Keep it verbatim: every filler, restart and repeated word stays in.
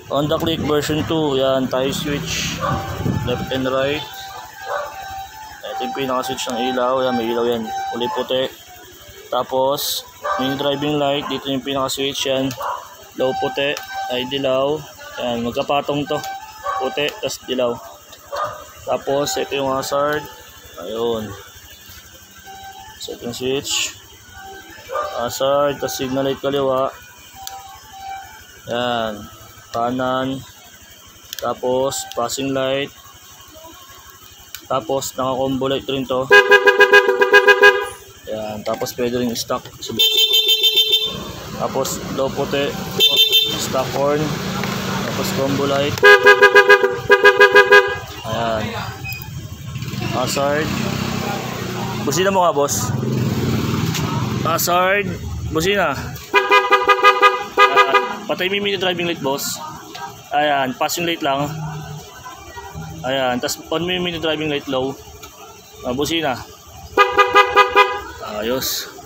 Honda Click version two. Yan, tayo switch left and right. Ito yung pinaka-switch ng ilaw. Yan, may ilaw yan. Kulay puti. Tapos, yung driving light. Dito yung pinaka-switch. Yan, low puti. Ay, dilaw. Yan, magkapatong to. Puti, tas dilaw. Tapos, ito yung hazard. Ayun. So, ito yung switch. Hazard, tas signal light kaliwa. Yan. Kanan. Tapos, passing light. Tapos, naka-combo light rin to. Yan. Tapos, pwede rin stock. Tapos, low puti. Stock horn. Tapos, combo light. Ayan. Hazard. Busina mo nga, boss. Hazard. Busina. Patay mo yung driving light, boss. Ayan, passing light lang. Ayan, tas on mo yung driving light low. Uh, busina. Ayos.